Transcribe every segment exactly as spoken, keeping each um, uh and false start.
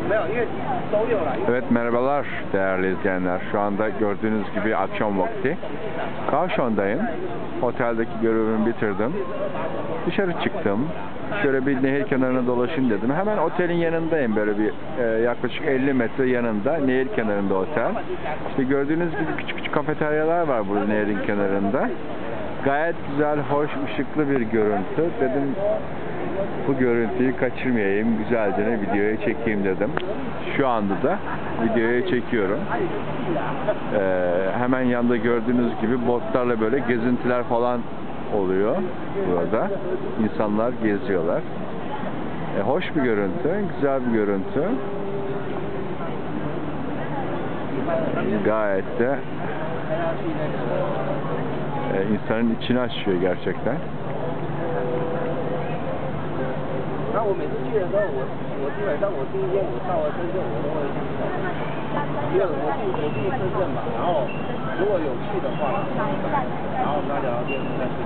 Evet, merhabalar değerli izleyenler. Şu anda gördüğünüz gibi akşam vakti. Kaohsiung'dayım. Oteldeki görevimi bitirdim. Dışarı çıktım. Şöyle bir nehir kenarına dolaşayım dedim. Hemen otelin yanındayım. Böyle bir e, yaklaşık elli metre yanında. Nehir kenarında otel. İşte gördüğünüz gibi küçük küçük kafeteryalar var burada nehirin kenarında. Gayet güzel, hoş, ışıklı bir görüntü. Dedim bu görüntüyü kaçırmayayım, güzelce videoya çekeyim dedim. Şu anda da videoya çekiyorum. Ee, hemen yanında gördüğünüz gibi botlarla böyle gezintiler falan oluyor burada. İnsanlar geziyorlar. Ee, hoş bir görüntü, güzel bir görüntü. Gayet de e, insanın içini açıyor gerçekten. 那我每次去的时候，我我基本上我第一天我到了深圳，我都会去找，因为我住我住深圳嘛，然后如果有去的话，然后跟他聊聊天再去。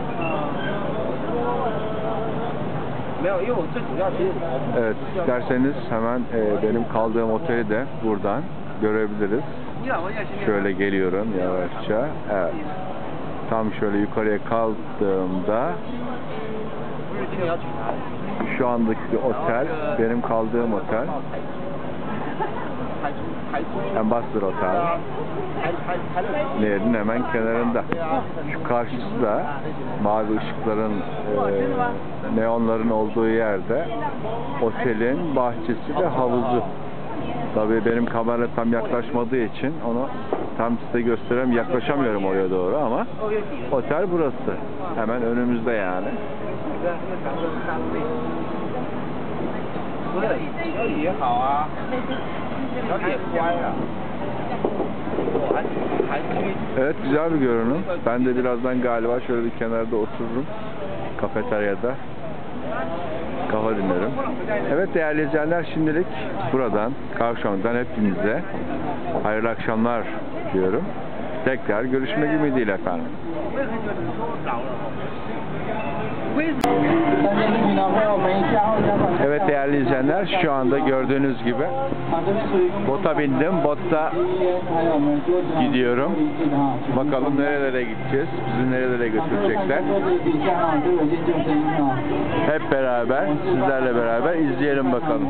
没有，因为我最主要其实我。 Evet, isterseniz hemen e, benim kaldığım oteli de buradan görebiliriz. Şöyle geliyorum yavaşça. Evet. Tam şöyle yukarıya kaldığımda şu andaki otel, benim kaldığım otel Ambassador Otel. Nehirin hemen kenarında. Şu karşısı da mavi ışıkların, e, neonların olduğu yerde otelin bahçesi ve havuzu. Tabii benim kamera tam yaklaşmadığı için onu tam size göstereyim, yaklaşamıyorum oraya doğru ama otel burası. Hemen önümüzde yani. Evet, güzel bir görünüm. Ben de birazdan galiba şöyle bir kenarda otururum. Kafeteryada kafa dinlerim. Evet değerli izleyenler, şimdilik buradan, Kaohsiung'dan hepinize hayırlı akşamlar diyorum. Tekrar görüşmek ümidiyle efendim. Evet değerli izleyenler, şu anda gördüğünüz gibi bota bindim. Botta gidiyorum. Bakalım nerelere gideceğiz. Bizi nerelere götürecekler. Hep beraber, sizlerle beraber izleyelim bakalım.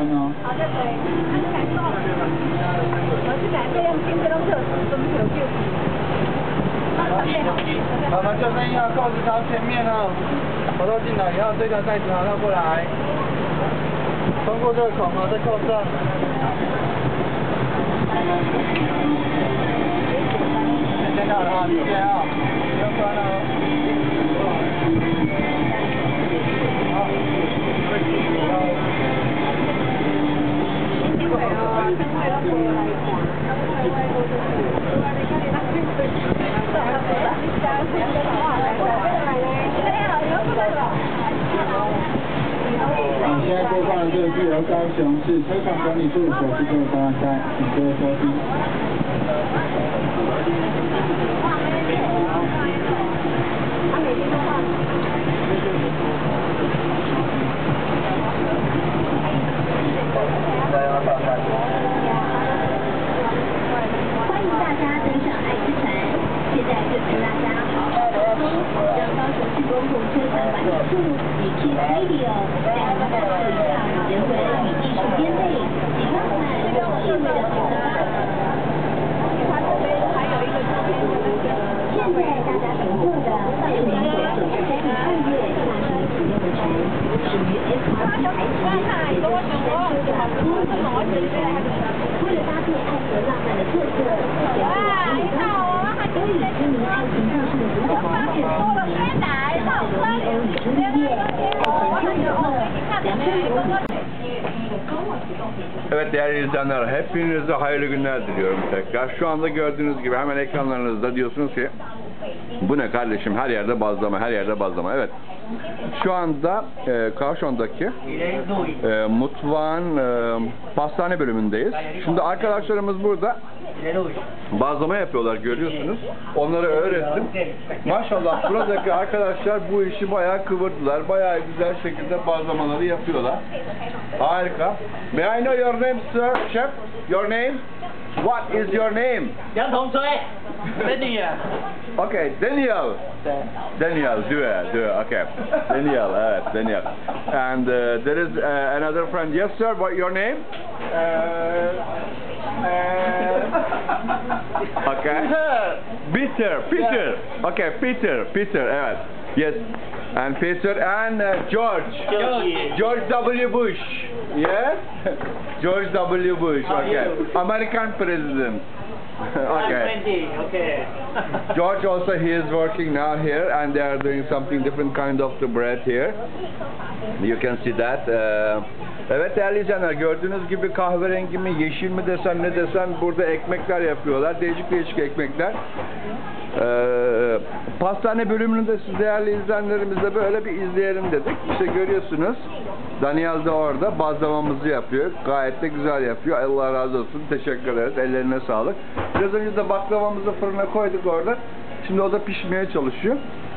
好了，这边要告示朝前面哦，跑道进来，然后这条带子好绕过来，通过这个孔哦，再扣上。先到了啊，谢谢啊，不要关了哦。好，你现在播放的这个是由高雄市车厂管理处所制作的方案单，请各位收听。欢迎大家登上爱之船，现在就请大家好好的听，让高雄市公共车厂管理处与 Kiss Radio 在我们的这一场人文与艺术间内，以浪漫又趣味的活动。现在大家乘坐的是民国九十三年二月下水启用的船，属于 S R T 排级，也就是单车的多级行程船。为了搭配爱和浪漫的特色，全部男女高层都以知名爱情故事的主角王子命名，像是罗密欧与朱丽叶、爱情丘比特、梁山伯与。 Evet değerli izleyenler, hepinize hayırlı günler diliyorum tekrar. Şu anda gördüğünüz gibi hemen ekranlarınızda diyorsunuz ki bu ne kardeşim, her yerde bazlama, her yerde bazlama. Evet, şu anda e, Kaohsiung'daki e, mutfağın e, pastane bölümündeyiz. Şimdi arkadaşlarımız burada Bazlama yapıyorlar, görüyorsunuz. Onları öğrettim. Maşallah buradaki arkadaşlar bu işi bayağı kıvırdılar. Bayağı güzel şekilde bazlamaları yapıyorlar. Harika. May I know your name, sir? Chef? Your name? What is your name? Chào Thông Xuê, tên gì à? Okay, Daniel. Daniel, Due, Due, okay. Daniel, evet, Daniel. And uh, there is uh, another friend. Yes, sir, what your name? Okay. Peter, Peter. Okay, Peter, Peter, evet. Yes. And Peter and uh, George. George. George W. Bush. Yes? George W. Bush, okay. American president. Okay. Okay. George also, he is working now here and they are doing something different kind of the bread here. You can see that. Uh, evet değerli izleyenler, gördüğünüz gibi kahverengi mi, yeşil mi desen ne desen burada ekmekler yapıyorlar. Değişik değişik ekmekler. Ee, pastane bölümünü de siz değerli izleyenlerimizle böyle bir izleyelim dedik. İşte görüyorsunuz Daniel de orada bazlamamızı yapıyor. Gayet de güzel yapıyor. Allah razı olsun. Teşekkür ederiz. Ellerine sağlık. Biraz önce de baklavamızı fırına koyduk orada. Şimdi o da pişmeye çalışıyor.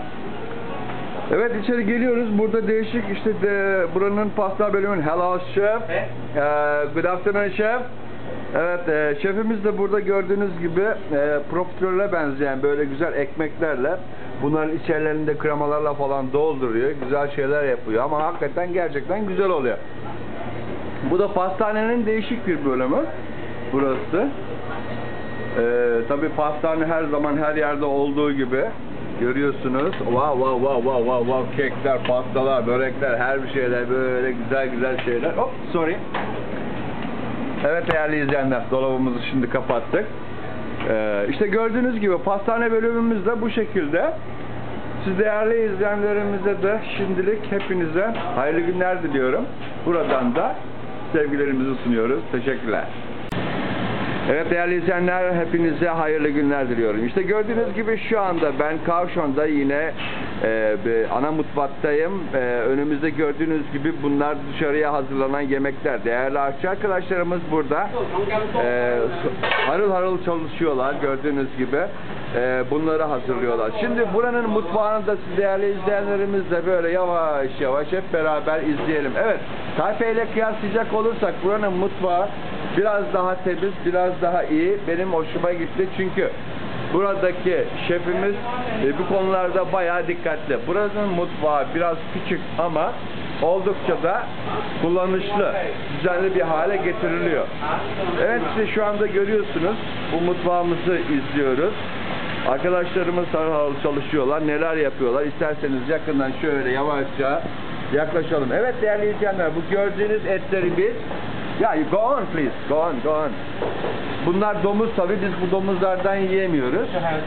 Evet, içeri geliyoruz. Burada değişik işte de, buranın pasta bölümünün hello chef. Uh, good afternoon chef. Evet, e, şefimiz de burada gördüğünüz gibi e, profiterole benzeyen böyle güzel ekmeklerle bunların içerilerinde kremalarla falan dolduruyor. Güzel şeyler yapıyor ama hakikaten gerçekten güzel oluyor. Bu da pastanenin değişik bir bölümü. Burası. E, tabii pastane her zaman her yerde olduğu gibi görüyorsunuz. Wow wow wow wow wow wow kekler, pastalar, börekler, her bir şeyler böyle güzel güzel şeyler. Hop, sorry. Evet değerli izleyenler, dolabımızı şimdi kapattık. Ee, işte gördüğünüz gibi pastane bölümümüz de bu şekilde. Siz değerli izleyenlerimize de şimdilik hepinize hayırlı günler diliyorum. Buradan da sevgilerimizi sunuyoruz. Teşekkürler. Evet değerli izleyenler, hepinize hayırlı günler diliyorum. İşte gördüğünüz gibi şu anda ben Kaohsiung'da yine e, bir ana mutfaktayım. E, önümüzde gördüğünüz gibi bunlar dışarıya hazırlanan yemekler. Değerli aşçı arkadaşlarımız burada e, harıl harıl çalışıyorlar gördüğünüz gibi. E, bunları hazırlıyorlar. Şimdi buranın mutfağını da siz değerli izleyenlerimizle böyle yavaş yavaş hep beraber izleyelim. Evet, Taipei ile kıyaslayacak olursak buranın mutfağı biraz daha temiz, biraz daha iyi. Benim hoşuma gitti çünkü buradaki şefimiz e, bu konularda bayağı dikkatli. Buranın mutfağı biraz küçük ama oldukça da kullanışlı, düzenli bir hale getiriliyor. Evet, işte şu anda görüyorsunuz bu mutfağımızı izliyoruz. Arkadaşlarımız sarıl çalışıyorlar, neler yapıyorlar. İsterseniz yakından şöyle yavaşça yaklaşalım. Evet değerli izleyenler, bu gördüğünüz etleri biz ya yeah, go on please, go on, go on. Bunlar domuz tabi, biz bu domuzlardan yiyemiyoruz.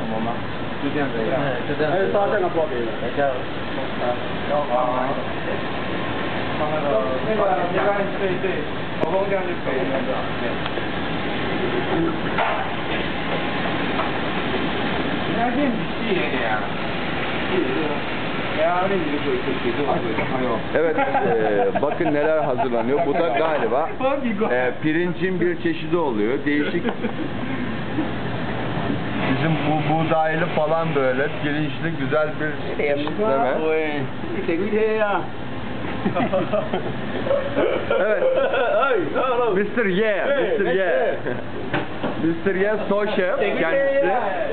Evet, e, bakın neler hazırlanıyor. Bu da galiba e, pirincin bir çeşidi oluyor. Değişik. Bizim bu buğdaylı falan böyle pirinçli güzel bir çeşitleme. Evet. mister Yeah, mister Yeah. mister Yeah, So Chef kendisi.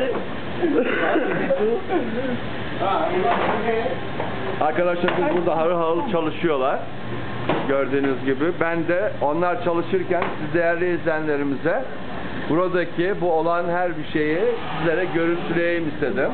Arkadaşlarımız burada harıl harıl çalışıyorlar. Gördüğünüz gibi. Ben de onlar çalışırken siz değerli izleyenlerimize buradaki bu olan her bir şeyi sizlere görüntüleyeyim istedim.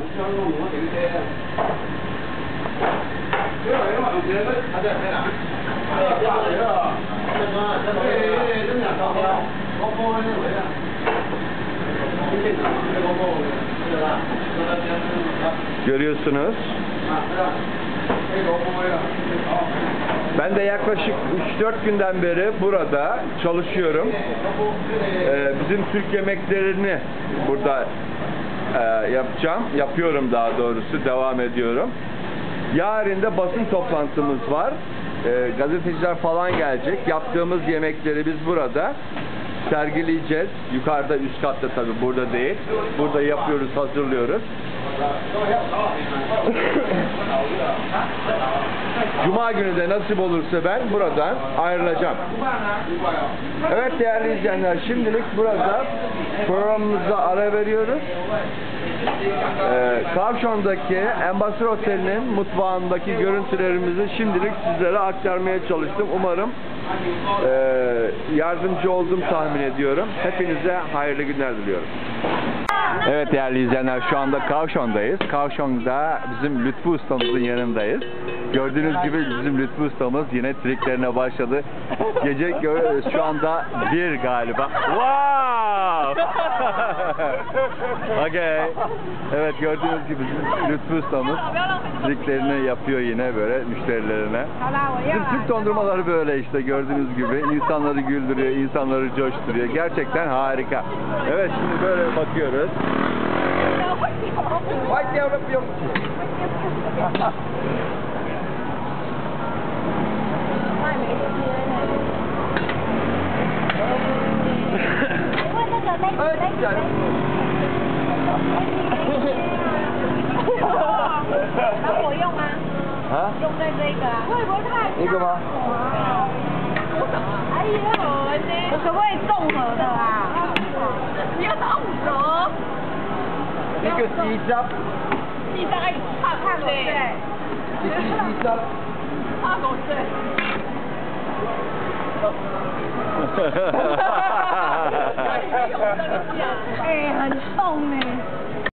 Görüyorsunuz. Ben de yaklaşık üç dört günden beri burada çalışıyorum. Ee, bizim Türk yemeklerini burada e, yapacağım. Yapıyorum daha doğrusu. Devam ediyorum. Yarın da basın toplantımız var. Ee, gazeteciler falan gelecek. Yaptığımız yemekleri biz burada sergileyeceğiz. Yukarıda, üst katta tabii, burada değil. Burada yapıyoruz, hazırlıyoruz. Cuma günü de nasip olursa ben buradan ayrılacağım. Evet değerli izleyenler, şimdilik burada programımıza ara veriyoruz. Ee, Kavşon'daki Ambassador Oteli'nin mutfağındaki görüntülerimizi şimdilik sizlere aktarmaya çalıştım. Umarım e, yardımcı oldum tahmin ediyorum. Hepinize hayırlı günler diliyorum. Evet değerli izleyenler, şu anda Kavşon'dayız. Kavşon'da bizim Lütfü ustamızın yanındayız. Gördüğünüz gibi bizim Lütfü ustamız yine triklerine başladı. Gece gö- şu anda bir galiba. Wow! Okay. Evet gördüğünüz gibi bizim Lütfü ustamız triklerini yapıyor yine böyle müşterilerine. Bizim Türk dondurmaları böyle işte gördüğünüz gibi insanları güldürüyor, insanları coşturuyor. Gerçekten harika. Evet şimdi böyle bakıyoruz. Vay yavrum. 然后我用吗？ 啊？ 用在这个啊？会不会太一个吗？ 哎呦，我可不可以综合的啊？不要到五折。 一个西沙， 西沙哎，怕怕狗对。 一个西沙。 怕狗对。哎，很痛哎。